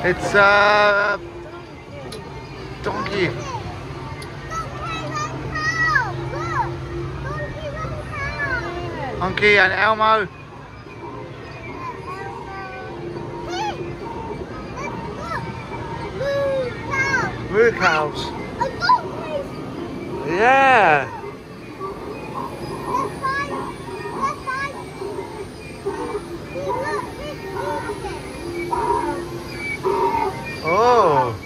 It's donkey. Donkey and Elmo. Moo cows. Yeah. Oh.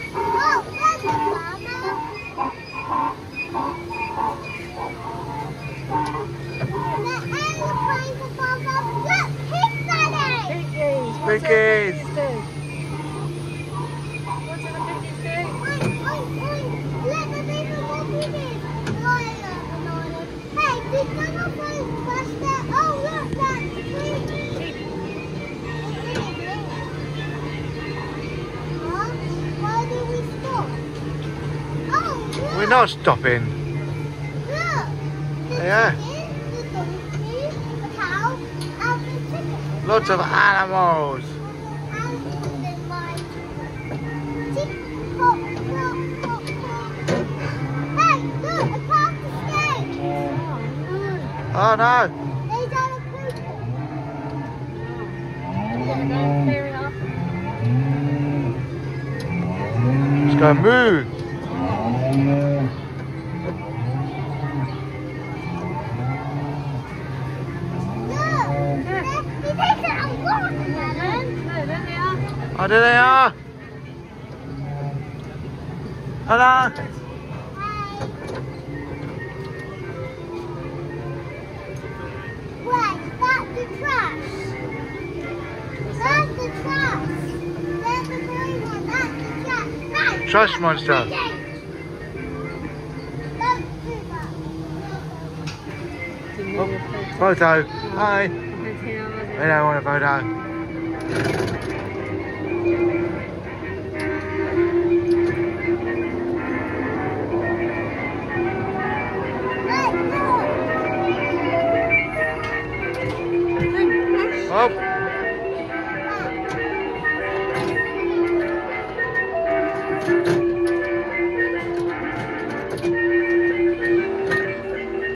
Piggies. We're not stopping. Yeah. Lots of animals. Oh no! It's going to move. Oh, there they are. Hello. Wait, that's the trash. That's the trash. There's the green one. That's the trash. Right. Trash monster. Don't do that. Oh, photo. Hi. We don't want a photo.